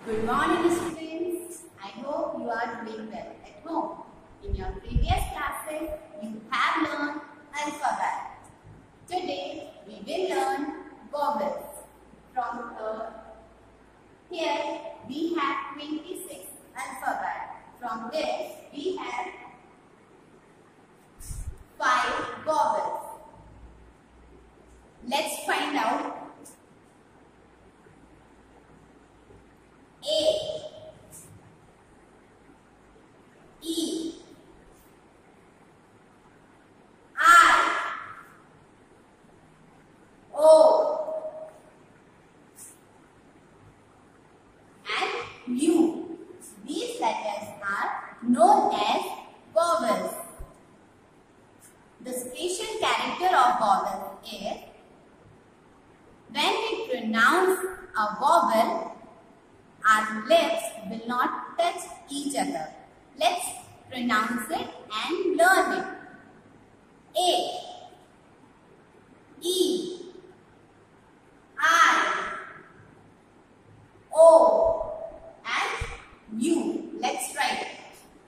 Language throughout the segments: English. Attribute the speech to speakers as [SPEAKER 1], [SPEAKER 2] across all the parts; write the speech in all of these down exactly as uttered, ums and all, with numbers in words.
[SPEAKER 1] Good morning, students. I hope you are doing well at home. In your previous classes, you have learned alphabet. Today, we will learn vowels. From uh, here, we have twenty-six alphabet. From this, we have five vowels. Let's find out. A, E, I, O, and U. These letters are known as vowels. The special character of vowel is when we pronounce a vowel, our lips will not touch each other. Let's pronounce it and learn it. A, E, I, O, and U. Let's try it.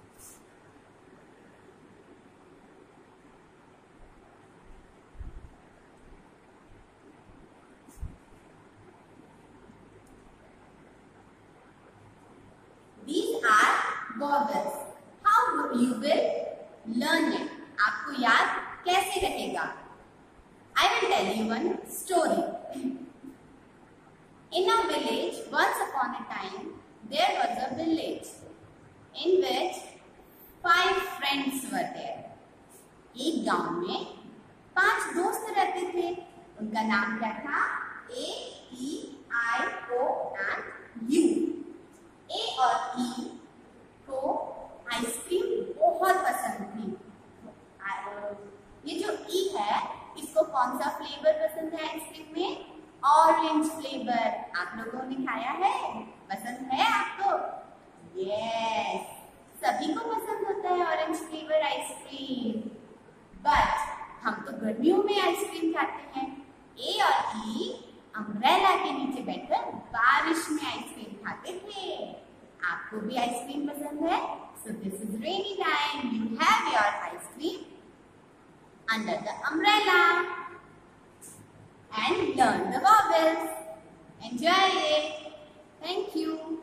[SPEAKER 1] These are vowels. How you will learn it? आपको याद कैसे रहेगा? I will tell you one story. In a village, once upon a time, there was a village in which five friends were there. एक गांव में पांच दोस्त रहते थे. उनका नाम क्या था? A, E, I, O and U. ए और ई को आइसक्रीम बहुत पसंद थी. ये जो ई है, इसको कौन सा फ्लेवर पसंद है आइसक्रीम में? Orange flavour. आप लोगों ने खाया है? पसंद है आपको? यस, सभी को पसंद होता है ऑरेंज फ्लेवर आइसक्रीम. बट हम तो गर्मियों में आइसक्रीम खाते हैं. ए और ई अम्ब्रेला के नीचे बैठकर बारिश में आइसक्रीम खाते थे. आपको भी आइसक्रीम पसंद है? So this is rainy time. You have your ice cream under the umbrella and learn the vowels. Enjoy it. Thank you.